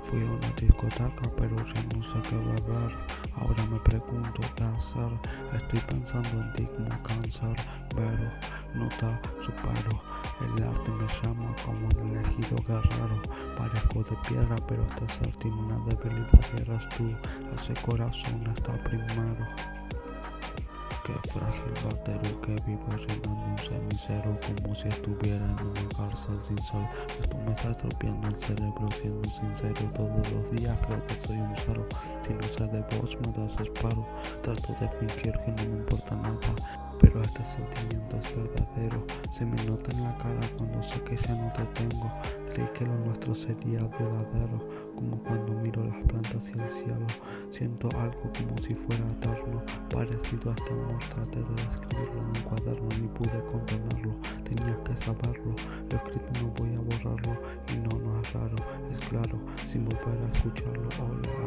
Fui a una discoteca pero ya no sé qué beber. Ahora me pregunto qué hacer. Estoy pensando en ti como cáncer, pero no te supero. El arte me llama como un elegido guerrero. Parezco de piedra pero este ser tiene una debilidad y eres tú. Ese corazón está primero. Qué frágil batero que vive llenando un cenicero, como si estuviera en una cárcel sin sol. Esto me está estropeando el cerebro, siendo sincero. Todos los días creo que soy un cero. Si no sé de vos me desespero. Trato de fingir que no me importa nada, pero este sentimiento es verdadero. Se me nota en la cara cuando sé que ya no te tengo. Creí que lo nuestro sería duradero, como cuando miro las plantas y el cielo. Siento algo como si fuera eterno, parecido a este amor. Traté de describirlo en un cuaderno, ni pude contenerlo. Tenías que saberlo, lo escrito no voy a borrarlo. Y no es raro, es claro, sin volver a escucharlo. Hola,